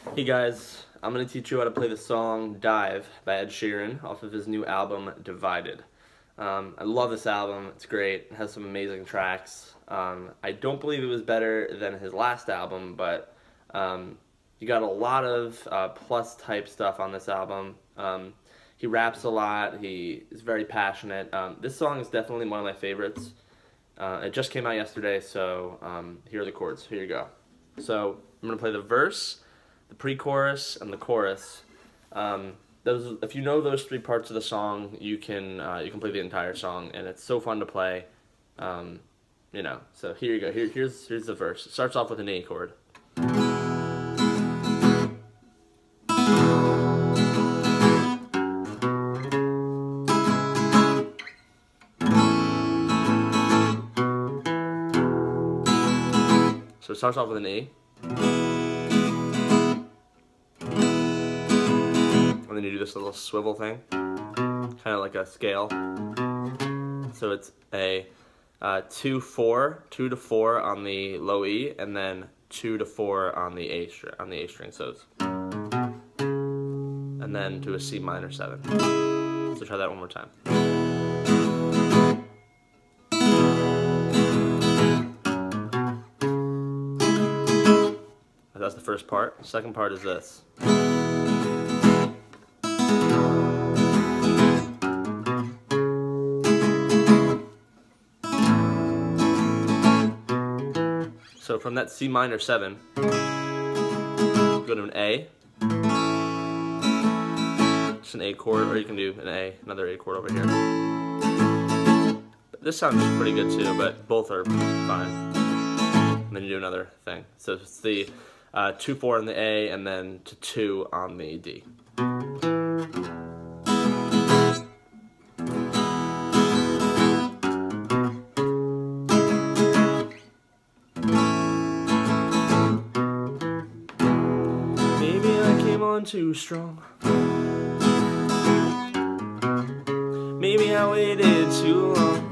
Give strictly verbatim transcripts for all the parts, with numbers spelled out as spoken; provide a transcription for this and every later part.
Hey guys, I'm going to teach you how to play the song Dive by Ed Sheeran off of his new album, Divided. Um, I love this album, it's great, it has some amazing tracks. Um, I don't believe it was better than his last album, but um, you got a lot of uh, plus type stuff on this album. Um, he raps a lot, he is very passionate. Um, this song is definitely one of my favorites. Uh, it just came out yesterday, so um, here are the chords, here you go. So I'm going to play the verse, the pre-chorus, and the chorus. Um, those, if you know those three parts of the song, you can uh, you can play the entire song, and it's so fun to play. Um, you know. So here you go. Here, here's here's the verse. It starts off with an A chord. So it starts off with an E. And then you do this little swivel thing, kind of like a scale. So it's a uh, two four, two to four on the low E, and then two to four on the A string. On the A string, so it's, and then to a C minor seven. So try that one more time. That's the first part. The second part is this. So from that C minor seven, go to an A, just an A chord, or you can do an A, another A chord over here. This sounds pretty good too, but both are fine. And then you do another thing. So it's the uh, two four on the A, and then to two on the D. Too strong. Maybe I waited too long.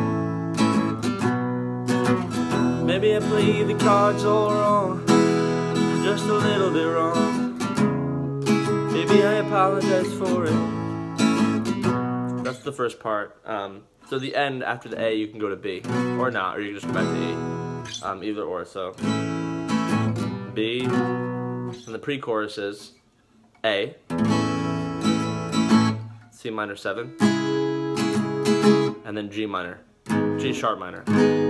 Maybe I played the cards all wrong, just a little bit wrong. Maybe I apologize for it. That's the first part. Um, so the end, after the A, you can go to B, or not, or you can just go back to E. Um, either or. So B, and the pre-chorus is A, C minor seven, and then G minor, G sharp minor.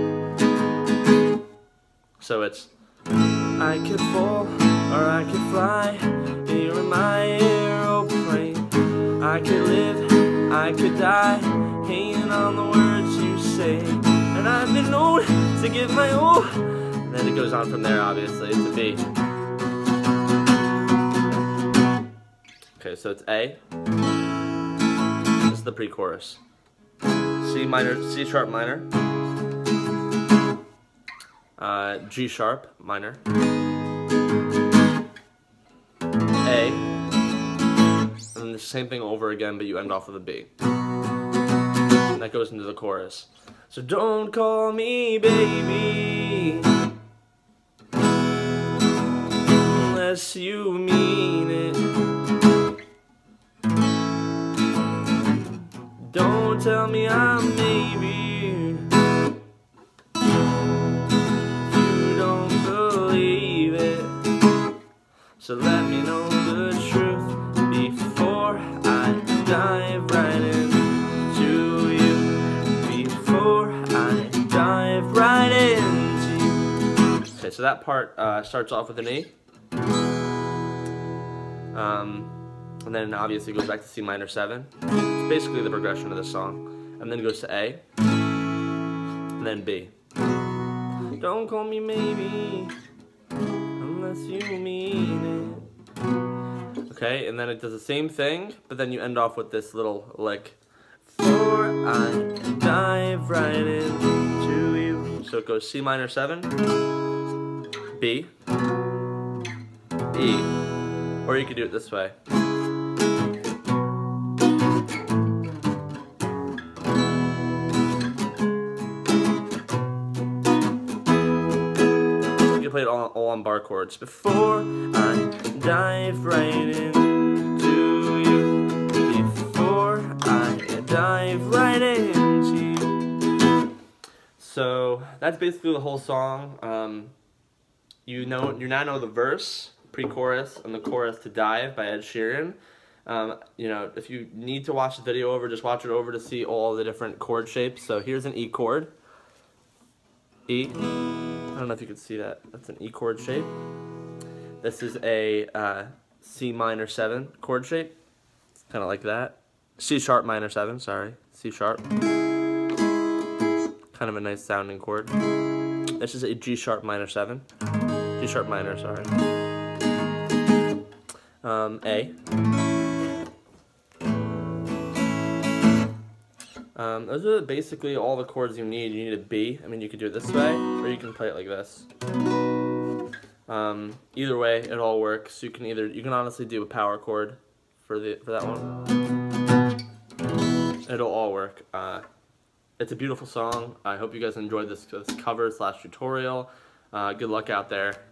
So it's, I could fall or I could fly, you're my aeroplane. I could live, I could die, hanging on the words you say. And I've been known to give my all. And then it goes on from there, obviously, to B. Okay, so it's A. This is the pre-chorus. C minor, C sharp minor. Uh, G sharp minor. A. And then the same thing over again, but you end off with a B. And that goes into the chorus. So don't call me baby unless you mean it. Don't tell me I'm maybe. You don't believe it. So let me know the truth before I dive right into you. Before I dive right into you. Okay, so that part uh, starts off with an E. Um, and then obviously goes back to C minor seven. It's basically the progression of the song. And then goes to A, and then B. Don't call me maybe, unless you mean it. Okay, and then it does the same thing, but then you end off with this little lick. For I dive right into you. So it goes C minor seven, B, E, or you could do it this way. You play it all, all on on bar chords. Before I dive right into you, before I dive right into you. So that's basically the whole song. Um, you know, you now know the verse, pre-chorus, and the chorus to Dive by Ed Sheeran. Um, you know, if you need to watch the video over, just watch it over to see all the different chord shapes. So here's an E chord. E. I don't know if you can see that. That's an E chord shape. This is a uh, C minor seven chord shape. Kind of like that. C sharp minor seven, sorry. C sharp. Kind of a nice sounding chord. This is a G sharp minor seven. G sharp minor, sorry. Um, A. Um, those are basically all the chords you need. You need a B. I mean, you could do it this way, or you can play it like this. Um, either way, it all works. You can either you can honestly do a power chord for the for that one. It'll all work. Uh, it's a beautiful song. I hope you guys enjoyed this, this cover slash tutorial. Uh, good luck out there.